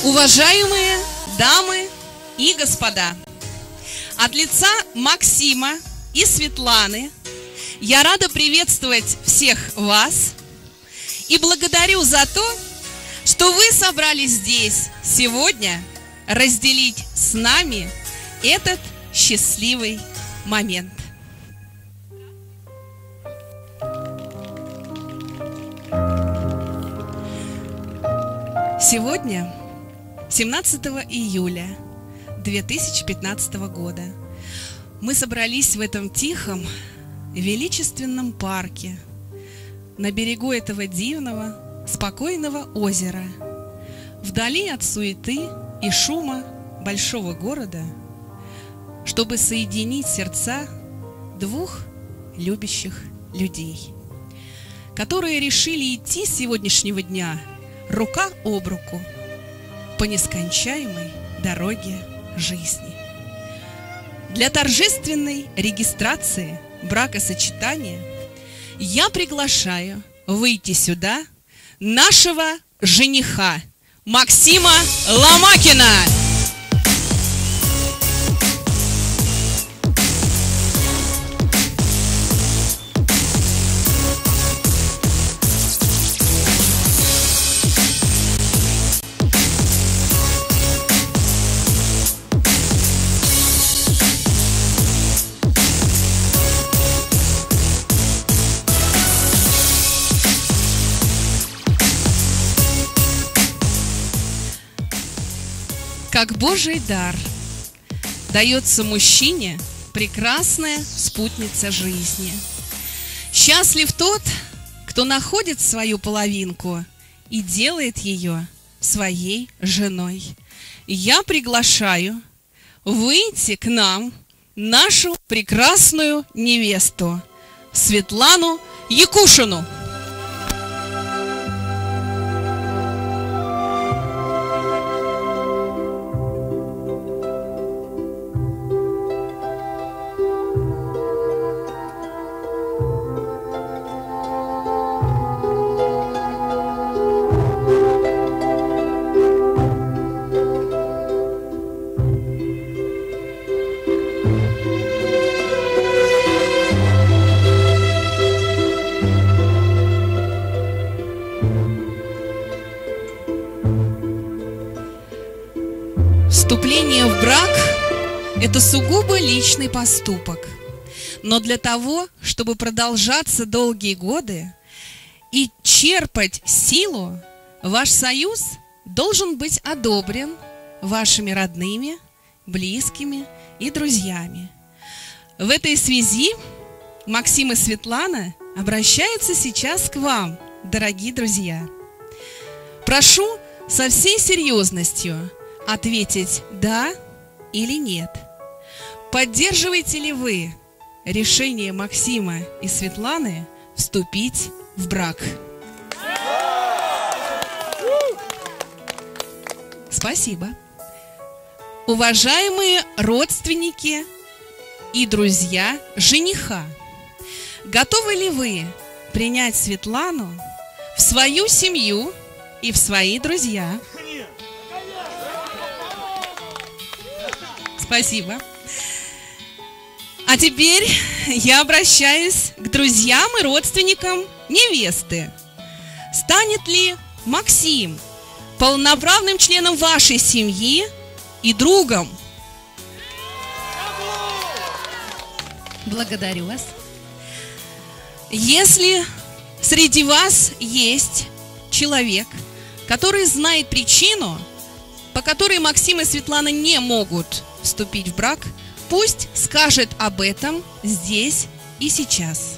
Уважаемые дамы и господа, от лица Максима и Светланы я рада приветствовать всех вас и благодарю за то, что вы собрались здесь сегодня разделить с нами этот счастливый момент. Сегодня, 17 июля 2015 года, мы собрались в этом тихом, величественном парке на берегу этого дивного, спокойного озера, вдали от суеты и шума большого города, чтобы соединить сердца двух любящих людей, которые решили идти с сегодняшнего дня рука об руку по нескончаемой дороге жизни. Для торжественной регистрации бракосочетания я приглашаю выйти сюда нашего жениха Максима Ломакина. Как Божий дар дается мужчине прекрасная спутница жизни. Счастлив тот, кто находит свою половинку и делает ее своей женой. Я приглашаю выйти к нам нашу прекрасную невесту Светлану Якушину. Вступление в брак – это сугубо личный поступок. Но для того, чтобы продолжаться долгие годы и черпать силу, ваш союз должен быть одобрен вашими родными, близкими и друзьями. В этой связи Максим и Светлана обращаются сейчас к вам, дорогие друзья. Прошу со всей серьезностью ответить «да» или «нет». Поддерживаете ли вы решение Максима и Светланы вступить в брак? Спасибо. Уважаемые родственники и друзья жениха, готовы ли вы принять Светлану в свою семью и в свои друзья? Спасибо. А теперь я обращаюсь к друзьям и родственникам невесты. Станет ли Максим полноправным членом вашей семьи и другом? Благодарю вас. Если среди вас есть человек, который знает причину, по которой Максим и Светлана не могут вступить в брак, пусть скажет об этом здесь и сейчас.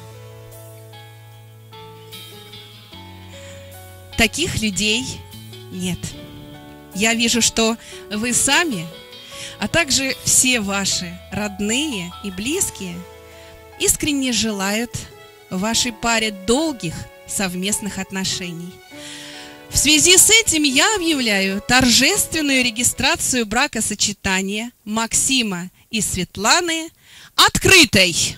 Таких людей нет. Я вижу, что вы сами, а также все ваши родные и близкие искренне желают вашей паре долгих совместных отношений. В связи с этим я объявляю торжественную регистрацию бракосочетания Максима и Светланы открытой.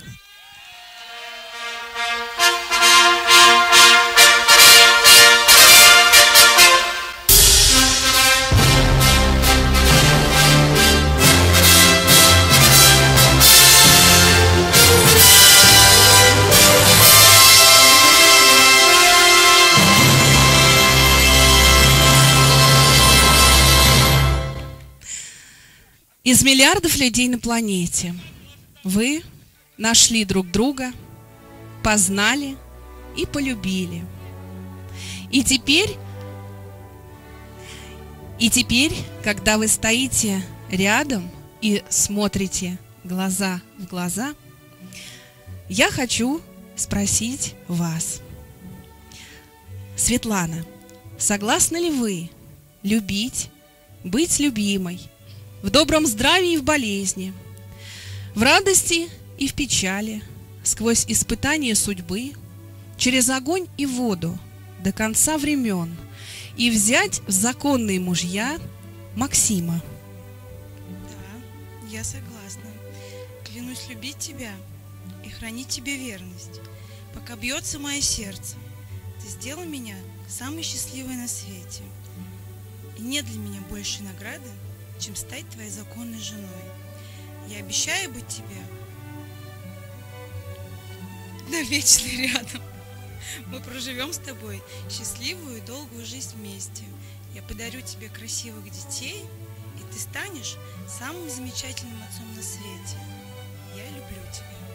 Из миллиардов людей на планете вы нашли друг друга, познали и полюбили. И теперь, когда вы стоите рядом и смотрите глаза в глаза, я хочу спросить вас: Светлана, согласны ли вы любить, быть любимой, в добром здравии и в болезни, в радости и в печали, сквозь испытания судьбы, через огонь и воду, до конца времен, и взять в законные мужья Максима? Да, я согласна. Клянусь любить тебя и хранить тебе верность, пока бьется мое сердце. Ты сделал меня самой счастливой на свете. И нет для меня большей награды, чем стать твоей законной женой. Я обещаю быть тебе навечно рядом. Мы проживем с тобой счастливую и долгую жизнь вместе. Я подарю тебе красивых детей, и ты станешь самым замечательным отцом на свете. Я люблю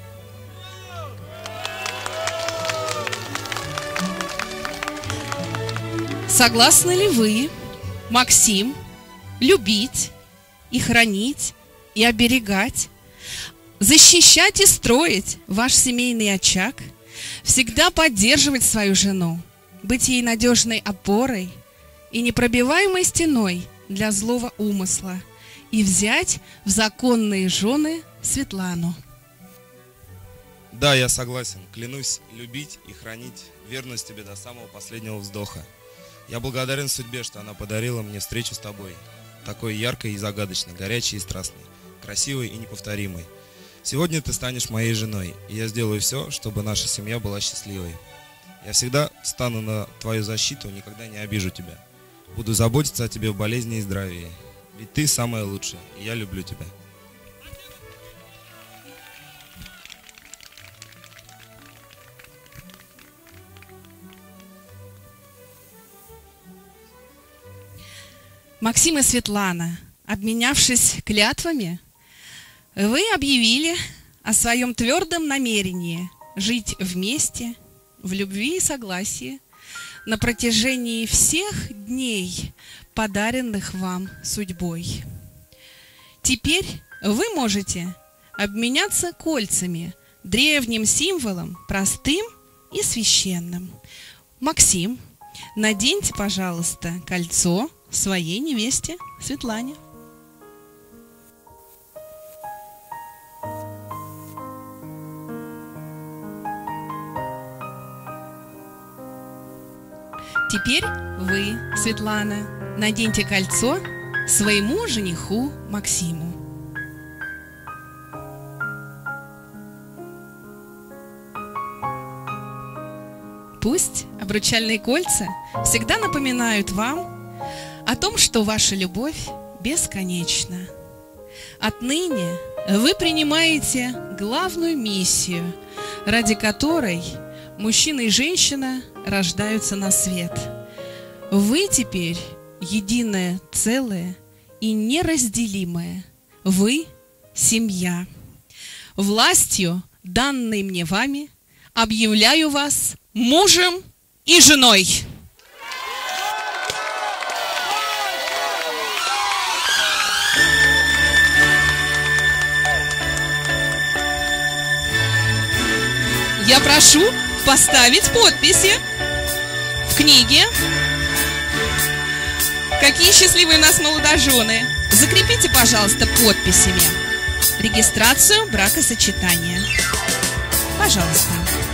тебя. Согласны ли вы, Максим, любить и хранить, и оберегать, защищать и строить ваш семейный очаг, всегда поддерживать свою жену, быть ей надежной опорой и непробиваемой стеной для злого умысла, и взять в законные жены Светлану? Да, я согласен. Клянусь любить и хранить верность тебе до самого последнего вздоха. Я благодарен судьбе, что она подарила мне встречу с тобой, такой яркой и загадочной, горячей и страстной, красивой и неповторимой. Сегодня ты станешь моей женой, и я сделаю все, чтобы наша семья была счастливой. Я всегда встану на твою защиту, никогда не обижу тебя. Буду заботиться о тебе в болезни и здравии. Ведь ты самая лучшая, и я люблю тебя. Максим и Светлана, обменявшись клятвами, вы объявили о своем твердом намерении жить вместе, в любви и согласии, на протяжении всех дней, подаренных вам судьбой. Теперь вы можете обменяться кольцами, древним символом, простым и священным. Максим, наденьте, пожалуйста, кольцо своей невесте Светлане. Теперь вы, Светлана, наденьте кольцо своему жениху Максиму. Пусть обручальные кольца всегда напоминают вам о том, что ваша любовь бесконечна. Отныне вы принимаете главную миссию, ради которой мужчина и женщина рождаются на свет. Вы теперь единое целое и неразделимое. Вы – семья. Властью, данной мне вами, объявляю вас мужем и женой. Я прошу поставить подписи в книге. Какие счастливые у нас молодожены. Закрепите, пожалуйста, подписями регистрацию бракосочетания. Пожалуйста.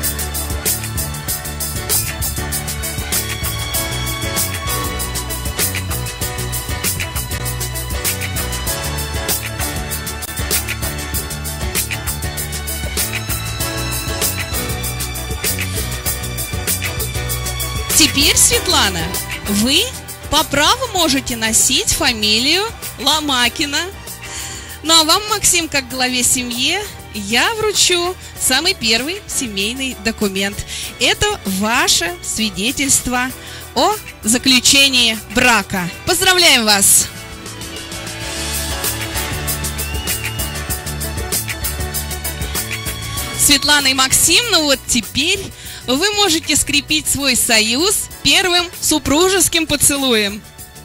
Теперь, Светлана, вы по праву можете носить фамилию Ломакина. Ну а вам, Максим, как главе семьи, я вручу самый первый семейный документ. Это ваше свидетельство о заключении брака. Поздравляем вас! Светлана и Максим, ну вот теперь вы можете скрепить свой союз первым супружеским поцелуем.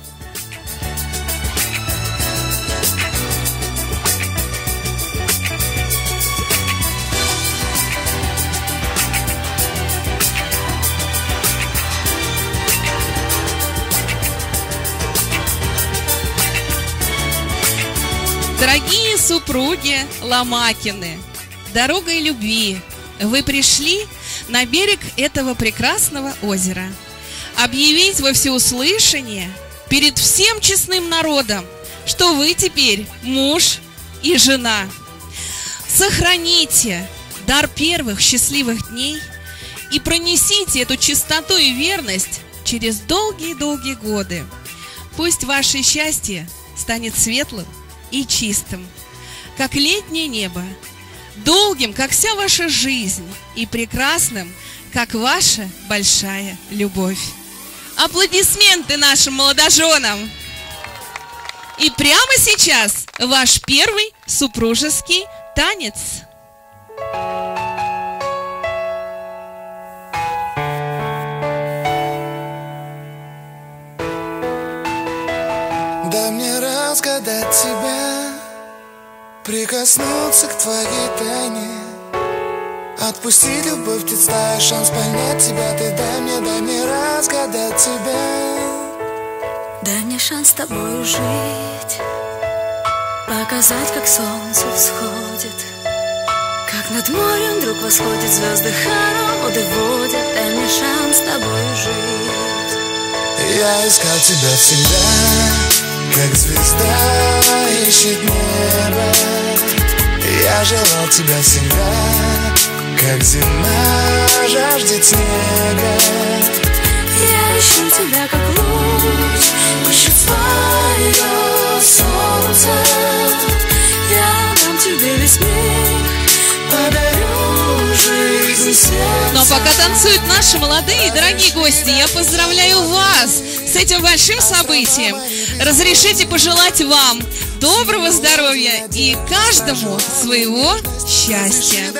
Дорогие супруги Ломакины, дорогой любви вы пришли на берег этого прекрасного озера объявить во всеуслышание перед всем честным народом, что вы теперь муж и жена. Сохраните дар первых счастливых дней и пронесите эту чистоту и верность через долгие-долгие годы. Пусть ваше счастье станет светлым и чистым, как летнее небо, долгим, как вся ваша жизнь, и прекрасным, как ваша большая любовь. Аплодисменты нашим молодоженам! И прямо сейчас ваш первый супружеский танец. Дай мне разгадать тебя, прикоснуться к твоей тайне, отпустить любовь, представь шанс понять тебя. Ты дай мне разгадать тебя. Дай мне шанс с тобою жить, показать, как солнце всходит, как над морем вдруг восходят звезды, хороводы водят. Дай мне шанс с тобою жить. Я искал тебя всегда, как звезда ищет небо. Я желал тебя всегда, как зима жаждет снега. Я ищу тебя, как луч, ищет свое солнце. Я дам тебе весь мир, подарю жизнь сердца. Но пока танцуют наши молодые и дорогие гости, я поздравляю вас с этим большим событием. Разрешите пожелать вам доброго здоровья и каждому своего счастья.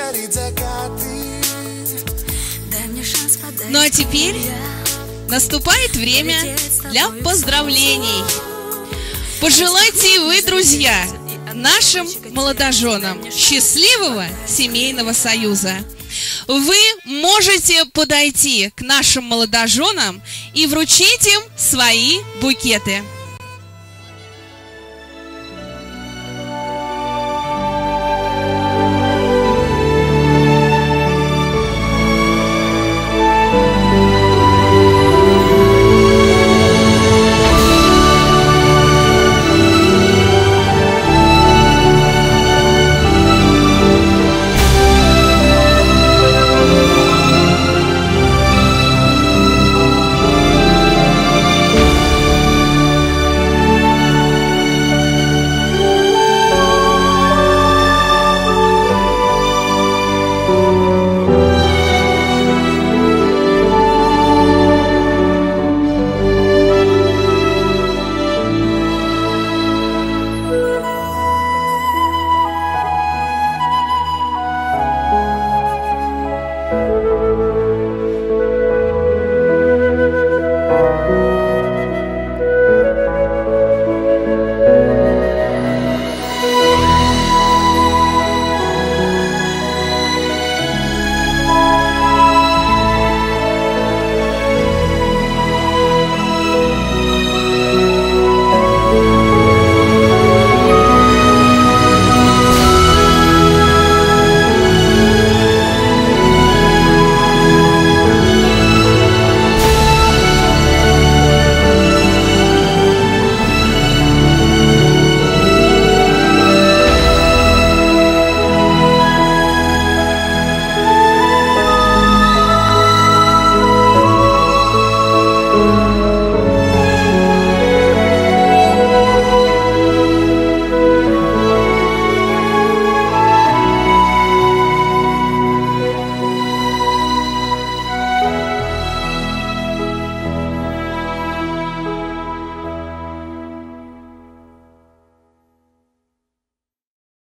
Ну а теперь наступает время для поздравлений. Пожелайте и вы, друзья, нашим молодоженам счастливого семейного союза. Вы можете подойти к нашим молодоженам и вручить им свои букеты.